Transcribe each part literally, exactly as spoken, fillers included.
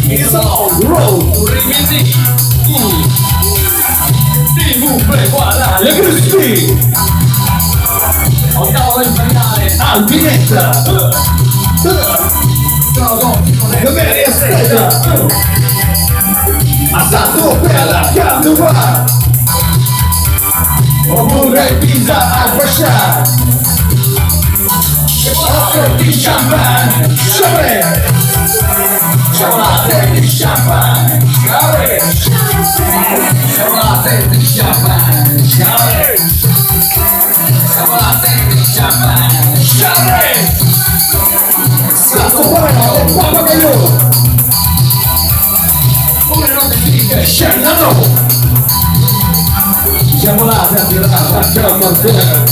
It's all road. Rimedi. T V preguarda. Le Cristi. Ottavo imperiale. Albinetta. Domenica Estrella. Assalto per la Candova. Oppure pizza a fascia. Offre di champagne. Champagne. Cioccolate di champagne. Cioccolate di champagne. Cioccolate di champagne. Champagne. Scatto buono, papagaio. Come non ti che scendano. Cioccolate a tirare a Camartè.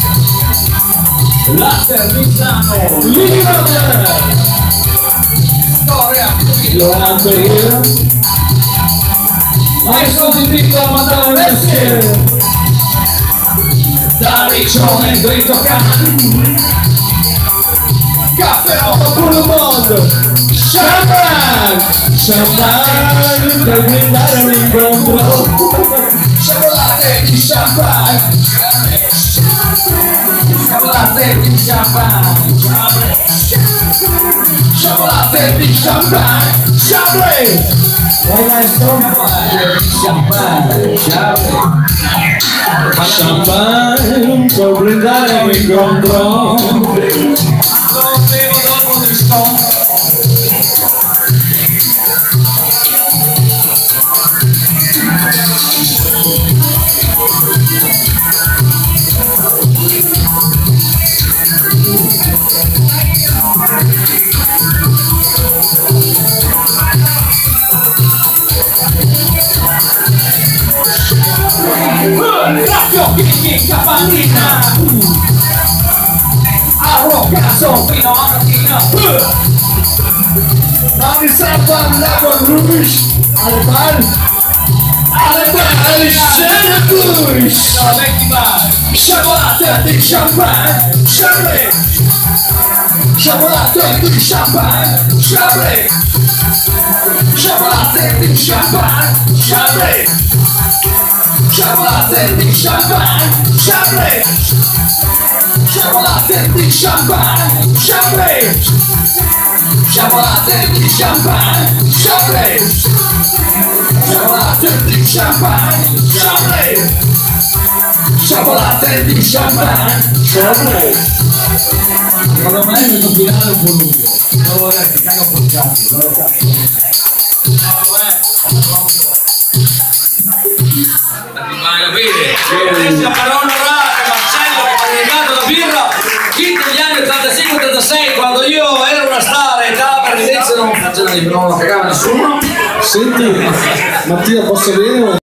Latte Milano. Limone. Storia. Lo amo io. Ma io sono invito a mandare un messaggio. Da Riccione dritto can. Caffè otto pour le monde. Champagne. Champagne per brindare un incontro. Cioccolate di champagne. Cioccolate di champagne. Cioccolate di champagne. Champagne. Vai maestro. Champagne. Champagne. Champagne per brindare un incontro. Lo bevo dopo di sto. Grazie, Kiki, Capannina. Arrogato fino a mattina. Dani Samba, Lago Rubish. Alle bal. Alle bal, scende Bush. No, vecchi bar. Cioccolate di champagne. Champagne. Cioccolate di champagne. Champagne. Cioccolate di champagne. Champagne. Cioccolate di champagne, champagne. Cioccolate di champagne, champagne. Cioccolate di champagne, champagne. Cioccolate di champagne, champagne. Cioccolate di champagne, champagne. Secondo me mi combinare un po' lungo. Non lo è, ti cago un po' il cazzo, non lo cazzo. No, è proprio. Vai a bene, adesso però onorare Marcello che ha dedicato la birra fin degli anni ottantacinque ottantasei quando io ero una star e Capra di Lecce non faceva di non la cagava nessuno. Senti, Mattia, posso bene?